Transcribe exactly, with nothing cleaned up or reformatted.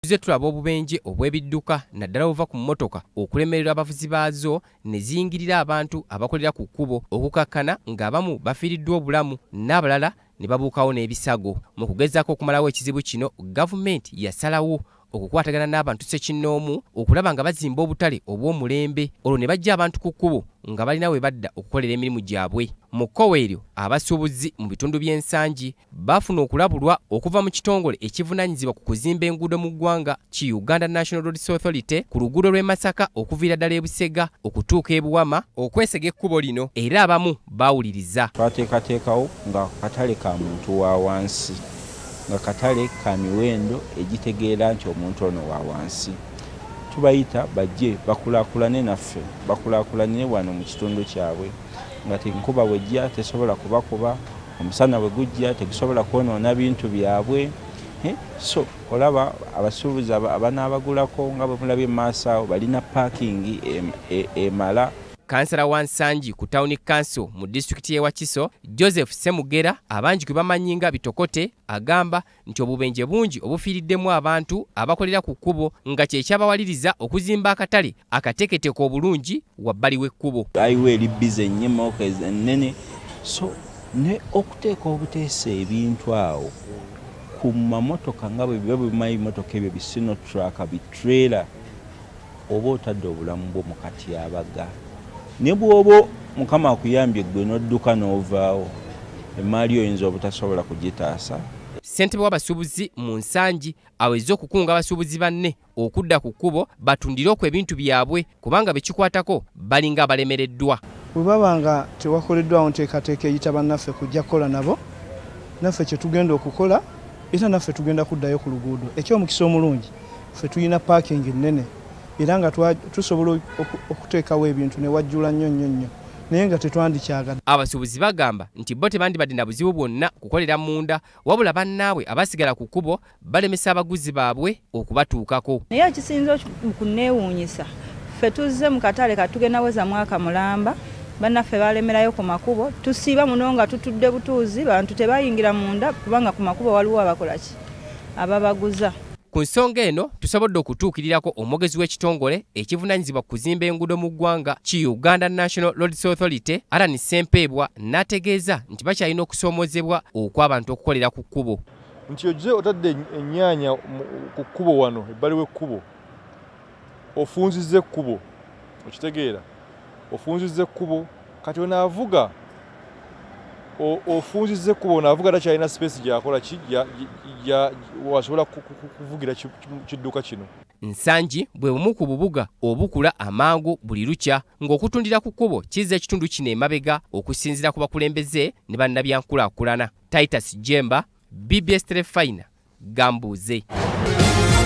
Tuze tulaba obubenje obw'ebidduka naddala obuva ku mmotoka okulemerera abavuzi baazo ne ziyingirira abantu abakolera ku kkubo okukakkana ng'abamu bafiiriddwa obulamu n'abalala ne babuukawo n'ebisago. Mu kugezaako okumalawo ekizibu kino, gavumenti yasalawo okukwatagana n'abantu ssekinnoomu okulaba nga bazimba obutale obw'omulembe olwo ne bajja abantu ku kkubo nga balina we badda okukolera emirimu gyabwe. Mu kkowe eryo abasuubuzi mu bitundu by'e Nsangi bafuna okulabulwa okuva mu kitongole ekivunaanyizibwa ku kuzimba enguudo mu ggwanga ki Uganda National Roads Authority ku luguudo lw'e Masaka okuviira ddala e Busega okutuuka e Buwama okwesega ekkubo lino, era abamu baawuliriza. Twateekateekawo nga katale ka muntu wa wansi, nga katale ka miwendo egitegeera nti omuntu ono wa wansi. Tubayita bajje bakulaakulane naffe, bakulaakulane wano mu kitundu kyabwe, nga tenkuba bwejja tesobola kubakuba, omusana bwe gujja tegusobola kwonoona bintu byabwe. So olaba abasuubuzi abanaabagulako nga bwe mulabye maaso awo balina paakingi emala. Kansala wa Nsangi ku Town Council mu disitulikiti y'e Wakiso, Joseph Semugera, abangi kwe bamanyi nga Bitokote, agamba nti obubenje bungi obufiiriddemu abantu abakolera ku kkubo nga kye kyabawaliriza okuzimba akatale akateeketeeke obulungi wabbali w'ekkubo. Ayiwa eri bize ennyima ennene, so ne okuteeka obuteesa ebintu awo ku mamotoka nga bwe biba bimayi emotoka ebyo bisino traka bitrela, oba otadde obulamu bwo mu katyabaga. Ne bw'oba Mukama akuyambye ggwe n'odduka n'ovaawo, emmaali oyinza obutasobola kugitaasa. Ssentebe w'abasuubuzi mu Nsangi aweze okukunga abasuubuzi banne okudda ku kkubo batundire okwo ebintu byabwe kubanga bekikwatako balinga abalemereddwa. Bwe baba nga tewakoleddwawo nteekateeka eyita bannaffe kujja kukola nabo, naffe kye tugenda okukola era naffe tugenda kuddayo ku luguudo. Eky'omukisa omulungi ffe tulina paakingi nnene era nga tusobola okuteekawo ebintu ne wajjula nnyo nnyo nnyo naye nga tetwandikyagala. Abasuubuzi bagamba nti bo tebandibadde na buzibu bwonna kukolera munda, wabula bannaabwe abasigala ku kkubo balemesa abaguzi baabwe okubatuukako. Naye ekisinza okuneewuunyisa, ffe tuzze mu katale katugenda weza mwaka mulamba, bannaffe balemerayo ku makubo, tusiiba muno nga tutudde butuuzi, bantu tebayingira munda kubanga ku makubo waliwo abakola ki ababaguza. Ku nsonga eno tusobodde okutuukirirako omwogezi w'ekitongole ekivunaanyizibwa ku kuzimba enguudo mu ggwanga ki Uganda National Roads Authority Alan Sempeebwa n'ategeeza nti bakyalina okusoomoozebwa okw'abantu okukolera ku kkubo. Nti ojje otadde ennyaanya ku kkubo wano ebbali w'ekkubo, ofunzizza ekkubo, okitegeera, ofunzizza ekkubo, kati onaavuga ofunzizza ekkubo onaavuga takyalina space gy'akola ki wasobola kuvugira kidduka kino. Nsangi bwe bumu ku bubuga obukula amangu buli lukya ng'okutundira ku kkubo kizza ekitundu kino emabega okusinziira ku bakulembeze ne bannabyankulaakulana. Titus Jemba, B B S Terefayina, Gambuuze.